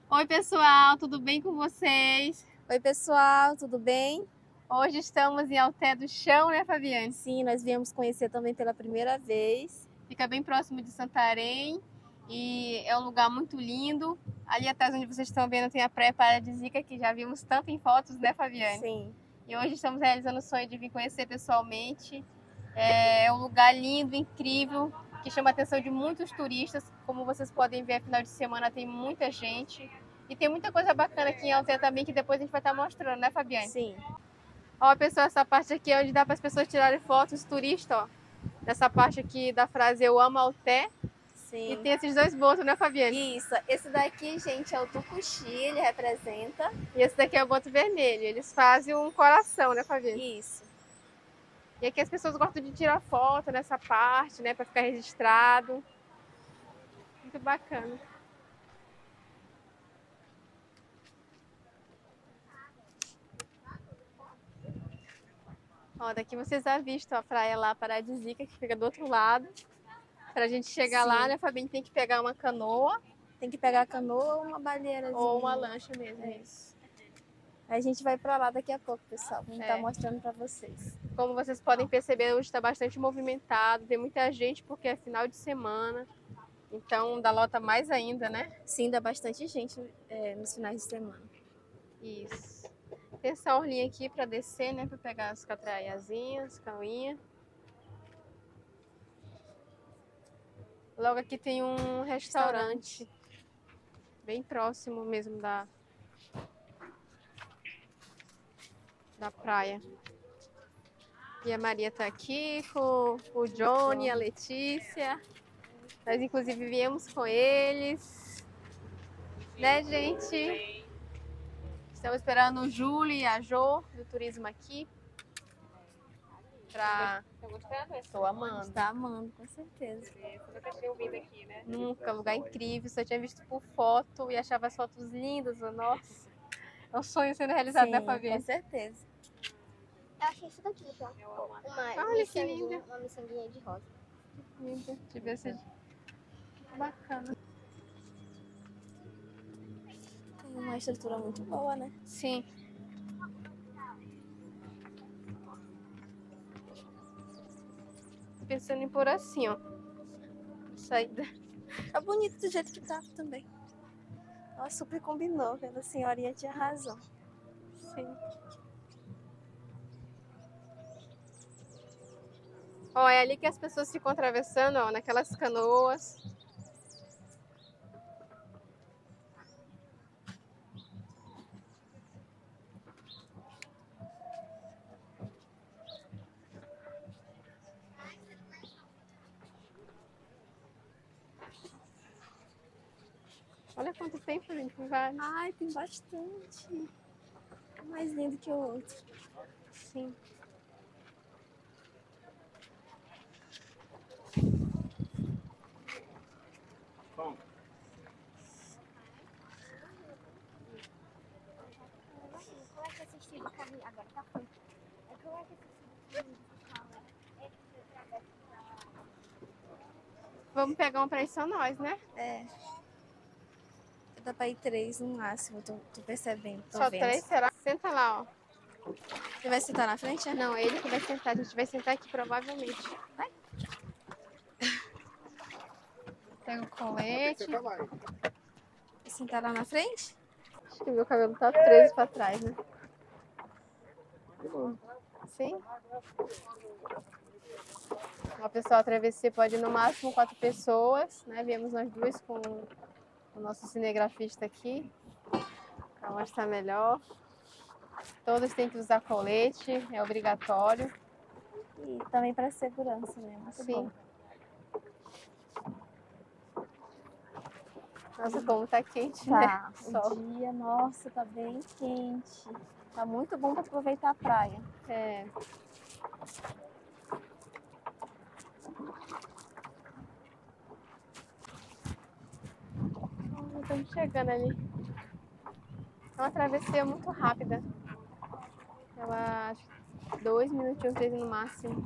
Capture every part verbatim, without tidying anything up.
Oi pessoal, tudo bem com vocês? Oi pessoal, tudo bem? Hoje estamos em Alté do Chão, né Fabiane? Sim, nós viemos conhecer também pela primeira vez. Fica bem próximo de Santarém e é um lugar muito lindo. Ali atrás onde vocês estão vendo tem a praia paradisíaca que já vimos tanto em fotos, né Fabiane? Sim. E hoje estamos realizando o sonho de vir conhecer pessoalmente. É um lugar lindo, incrível, que chama a atenção de muitos turistas. Como vocês podem ver, final de semana tem muita gente. E tem muita coisa bacana aqui em Alté também, que depois a gente vai estar mostrando, né, Fabiane? Sim. Ó, pessoal, essa parte aqui é onde dá para as pessoas tirarem fotos, turistas, ó. Nessa parte aqui da frase Eu Amo Alté. Sim. E tem esses dois botos, né, Fabiane? Isso. Esse daqui, gente, é o tucuxi, ele representa. E esse daqui é o boto vermelho. Eles fazem um coração, né, Fabiane? Isso. E aqui as pessoas gostam de tirar foto nessa parte, né, para ficar registrado. Muito bacana. Ó, daqui vocês avistam a praia lá paradisíaca, que fica do outro lado. Pra gente chegar Sim. lá, né, Fabiane, tem que pegar uma canoa. Tem que pegar a canoa ou uma baleeira. Ou uma lancha mesmo, É. isso. Aí a gente vai pra lá daqui a pouco, pessoal. Vamos estar É. mostrando pra vocês. Como vocês podem perceber, hoje está bastante movimentado. Tem muita gente porque é final de semana. Então dá lota mais ainda, né? Sim, dá bastante gente é, nos finais de semana. Isso. Tem essa orlinha aqui para descer, né? Para pegar as catraiazinhas, canoinha. Logo aqui tem um restaurante. restaurante. Bem próximo mesmo da, da praia. E a Maria tá aqui com o Johnny, a Letícia. Nós inclusive viemos com eles. Né, gente? Estamos esperando o Júlio e a Jo do turismo aqui. Pra... Tá gostando? Estou amando. Tá amando, com certeza. Você nunca tinha ouvido aqui, né? Nunca, lugar incrível. Só tinha visto por foto e achava as fotos lindas. Nossa, é um sonho sendo realizado, Sim, né, Fabiana? com certeza. Eu achei isso daqui, já. Uma Olha que miçanguinha, linda. uma miçanguinha de rosa. Linda. Devia ser bacana. Tem uma estrutura muito boa, né? Sim. Pensando em pôr assim, ó. Saída. Tá bonito do jeito que tá também. Ela super combinou, aquela senhorinha tinha razão. Sim. Ó, é ali que as pessoas ficam atravessando, ó, naquelas canoas. Olha quanto tempo, gente, tem vários. Ai, tem bastante. Um mais lindo que o outro. Sim. Como é que assistiu o caminho agora? Tá feito. É como é que assistiu o caminho? Vamos pegar um pra ir só nós, né? É. Dá pra ir três no máximo, tô, tô percebendo. Tô Só vendo. três, será? Senta lá, ó. Você vai sentar na frente? É? Não, é ele que vai sentar. A gente vai sentar aqui, provavelmente. Vai. Pega o colete. Vai sentar lá na frente? Acho que meu cabelo tá preso pra trás, né? Sim. Ó, pessoal, a travessia pode ir no máximo quatro pessoas, né? Viemos nós duas com o nosso cinegrafista aqui, para mostrar melhor. Todos têm que usar colete, é obrigatório. E também para segurança, né? Muito Sim. bom. Nossa, como tá quente, Tá, né? o Sol. dia, nossa, tá bem quente. Tá muito bom para aproveitar a praia. É. Estamos chegando ali. É uma travessia muito rápida. Ela, acho que dois minutinhos, três no máximo.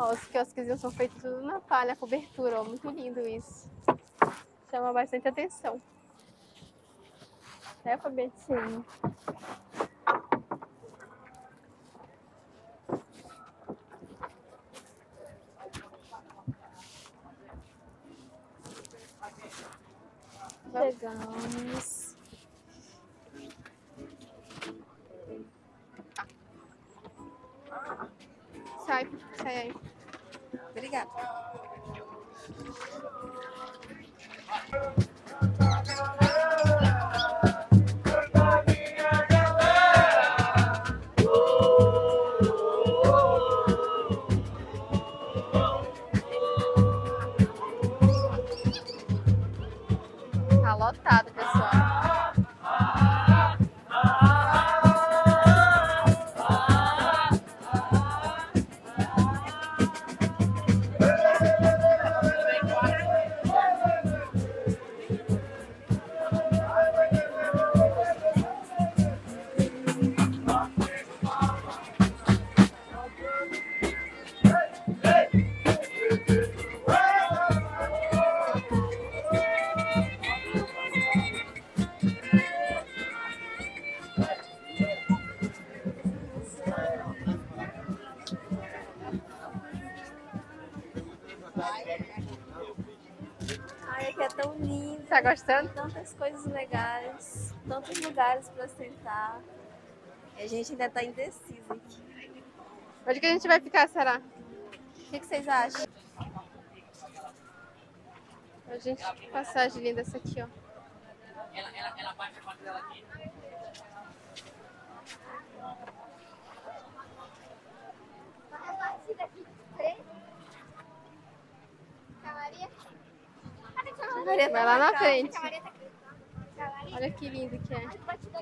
Ó, os quiosquezinhos são feitos tudo na palha, cobertura, ó. Muito lindo isso. Chama bastante atenção. É, Fabetinho? Chegamos. Sai, sai aí. Obrigada. Tá lotado, pessoal. Ai, aqui é tão lindo. Tá gostando? Tantas coisas legais, tantos lugares para sentar. E a gente ainda tá indeciso aqui. Onde que a gente vai ficar, será? O que, que vocês acham? A gente, que passagem linda essa aqui, ó. Vai lá na frente. Olha que lindo que é.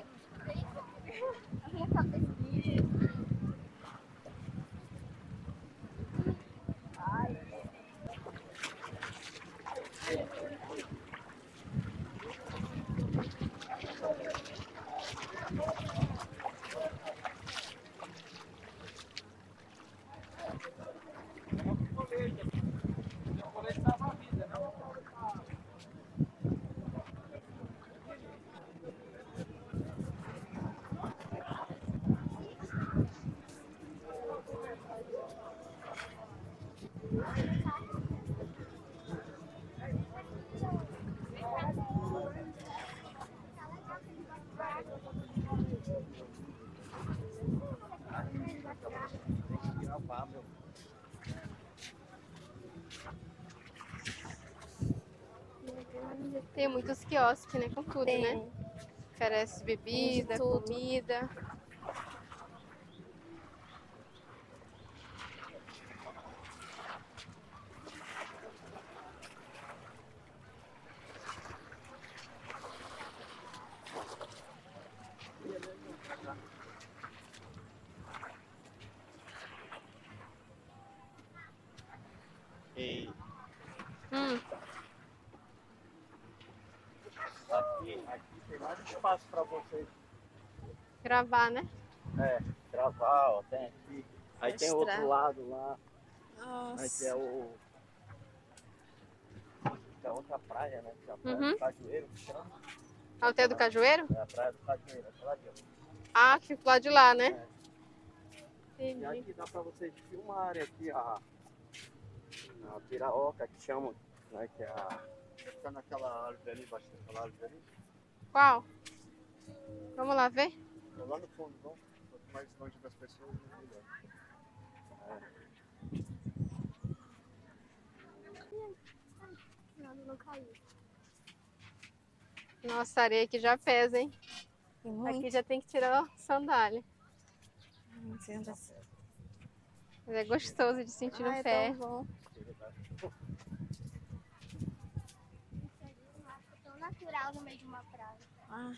Tem muitos quiosques, né? Com tudo, Tem. né? Oferece bebida, Tem de tudo. comida. E Hum, aqui, aqui tem mais espaço para vocês gravar, né? é, gravar, ó, tem aqui. Aí tem Mostrar. outro lado lá, aí Nossa. que é o. Que é outra praia, né? Que é a praia Uhum. do Cajueiro, que chama. Alteia do Cajueiro? É a praia do Cajueiro, aquela ali, ó. Ah, que fica lá de lá, né? É. E Entendi. aqui dá para vocês filmarem aqui a, a piraoca que chamam, né? Que é a. Fica naquela árvore ali, embaixo daquela árvore ali. Qual? Vamos lá ver? Tô lá no fundo, vamos. Quanto mais longe das pessoas, melhor. Não, não caiu. Nossa, a areia aqui já pesa, hein? Tem muito. Aqui já tem que tirar a sandália. Mas é gostoso de sentir no Ai, é pé. tão bom. Tão natural no meio de uma praia. Ai,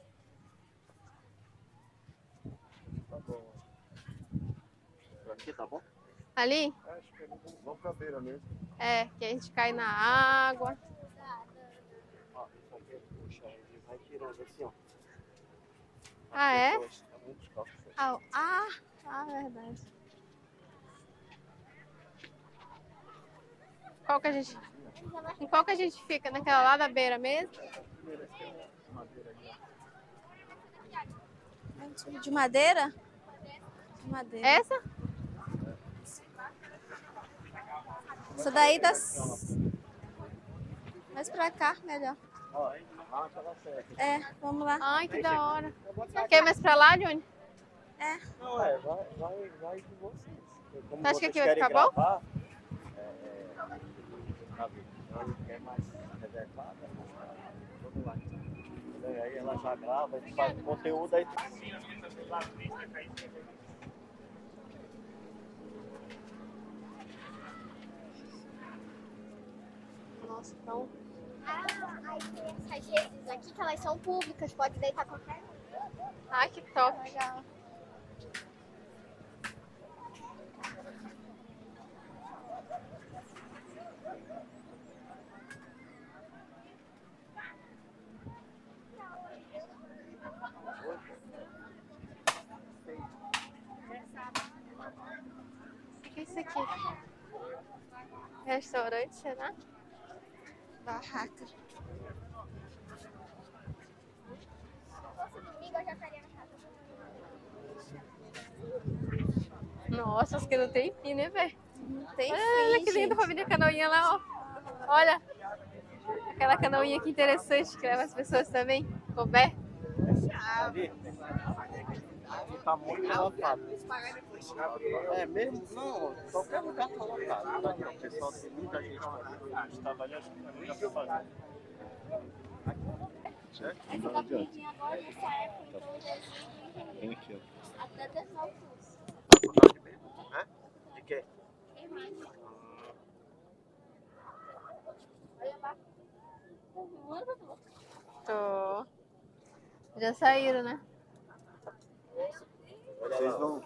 Tá bom. Por aqui tá bom? Ali? Acho que vamos pra beira mesmo. É, que a gente cai na água. Ó, isso aqui puxa, ele vai tirando assim, ó. Ah, é? Pessoas, tá muito top. ah, ah, ah, verdade. Qual que a gente... Em qual que a gente fica? Naquela lá da beira mesmo? De madeira? De madeira. Essa? Essa daí tá mais pra cá, melhor. É, vamos lá. Ai, que da hora. Quer mais pra lá, Johnny? É. Não, é, vai, vai, vai de vocês. Como Você acha que vocês aqui vai querem ficar bom? gravar, é, é, sabe, ela quer mais reservada, vamos lá. Aí ela já grava, a gente faz o conteúdo aí. Nossa, então... Ah, aí tem essas redes aqui que elas são públicas, pode deitar qualquer um. Ai, que top. Legal. O que é isso aqui? Restaurante, será? Barraca. Se fosse domingo, eu já estaria na casa. Nossa, acho que não tem fim, né, velho? Tem Olha fim, que linda a gente. família canoinha lá, ó. Olha. Aquela canoinha que interessante, que leva as pessoas também. Coberta. Ali, ali tá muito lotado. É mesmo? Não, qualquer lugar tá lotado. Ali, ó, o pessoal tem muita gente ali. A gente tava ali, acho que não dá pra fazer. Essa capinha agora, nessa época, então, já Vem aqui, ó. até terminar o curso. Faculdade mesmo? Hã? De quê? Olha lá. Tô. Já saíram, né? Vocês vão.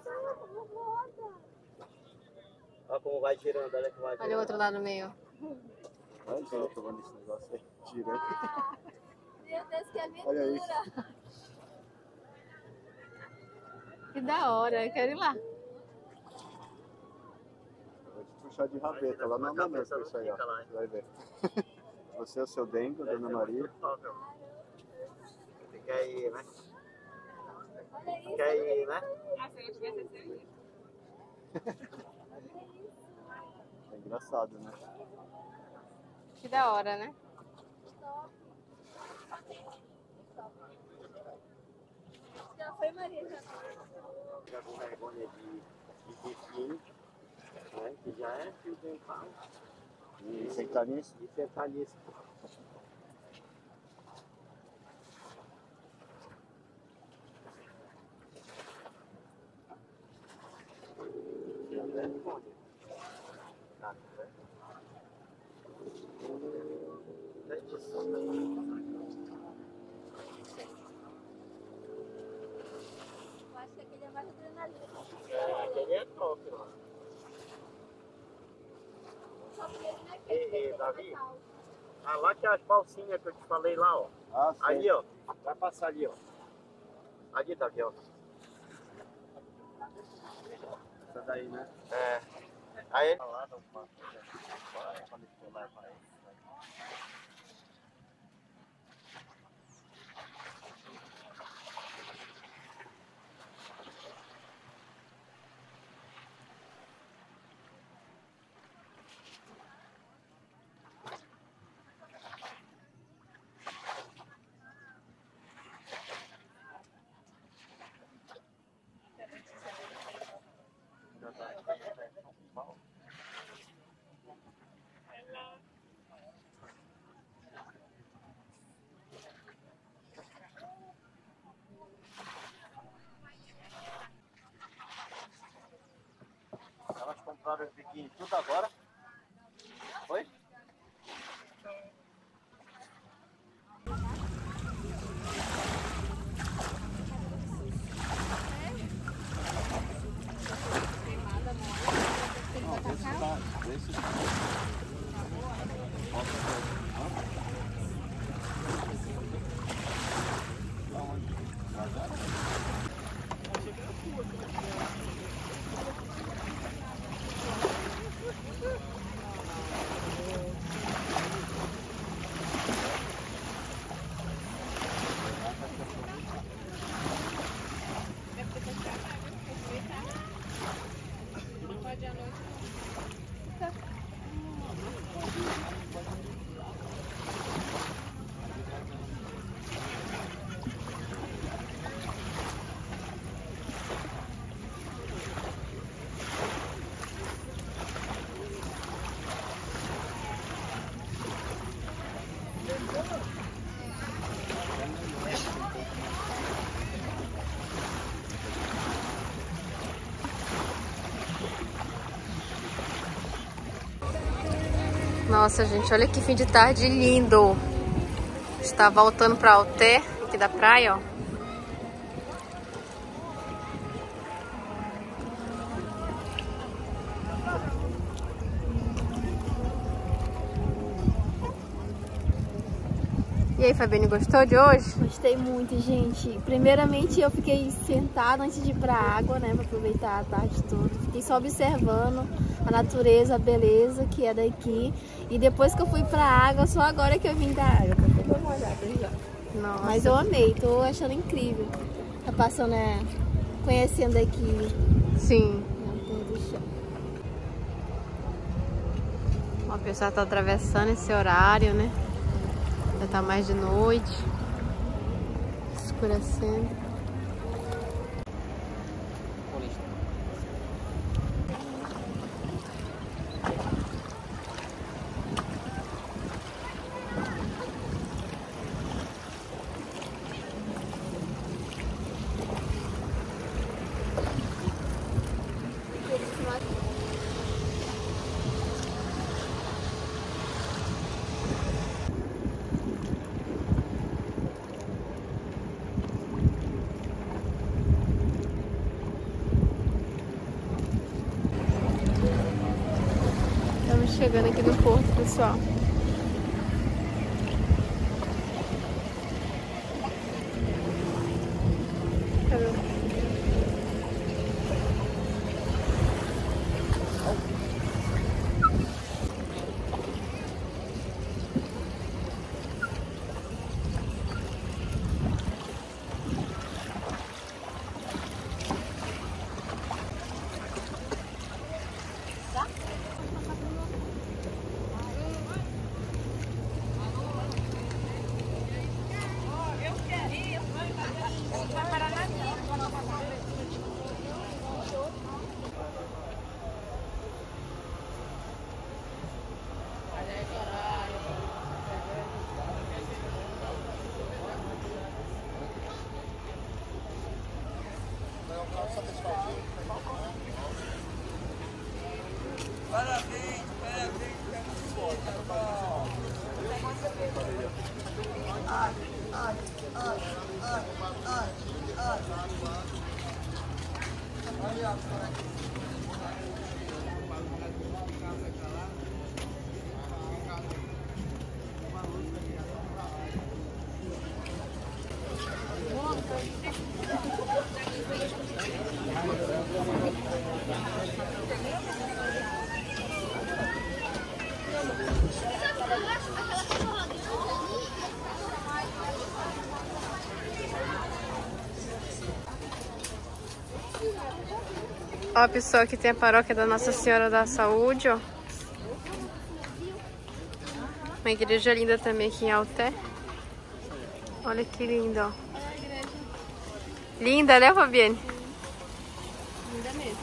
Olha como vai girando, olha como vai girando. Olha o outro lá no meio. Olha o jeito tomando esse negócio aí, girando. Meu Deus, que aventura. Olha isso. Que da hora, eu quero ir lá. Vou te puxar de rabeta lá na mamãe, isso aí, ó. Você vai ver. Você é o seu Dengo, Dona Maria. Quer ir, né? Quer ir, né? É engraçado, né? Que da hora, né? Já foi, Maria, já. Fica com vergonha de, de biquíni, né? Que já é fio dental. E sentar nisso? E sentar nisso. Eu acho que aquele é mais adrenalina. É, aquele é top, mano. Só que ele não é Ei, feito ei, pra Davi. Natal. Ah, lá que é as balsinhas que eu te falei lá, ó. Ah, sim. Ali, ó. Vai passar ali, ó. Ali, Davi, ó. Essa daí, né? É. Aí... Lá no banco, quando for levar ele. Elas compraram os biquíni tudo agora? Foi? Nossa, gente, olha que fim de tarde lindo. Está voltando para Alté, aqui da praia, ó. E aí, Fabiane, gostou de hoje? Gostei muito, gente. Primeiramente, eu fiquei sentada antes de ir pra água, né? Pra aproveitar a tarde toda. Fiquei só observando a natureza, a beleza que é daqui. E depois que eu fui pra água, só agora que eu vim da água. Tô toda molhada já. Nossa. Mas eu amei, tô achando incrível. Tá passando, né? Conhecendo aqui. Sim. Na Torre do Chão. Ó, o pessoal tá atravessando esse horário, né? Já tá mais de noite, escurecendo. Estamos chegando aqui no porto, pessoal. Ó, pessoal, aqui tem a paróquia da Nossa Senhora da Saúde, ó. Uma igreja linda também aqui em Alté. Olha que linda, ó. Linda, né, Fabiane? Linda mesmo.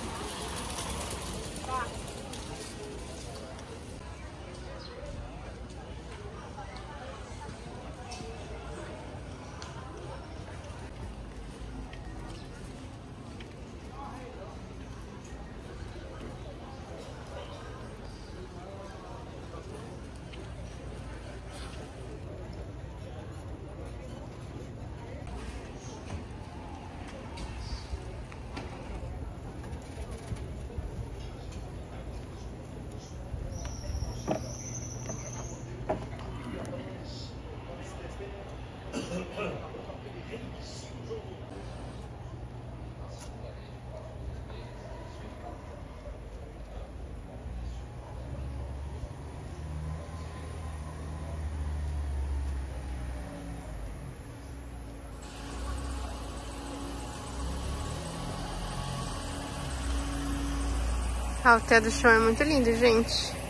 A Alté do Chão é muito lindo, gente.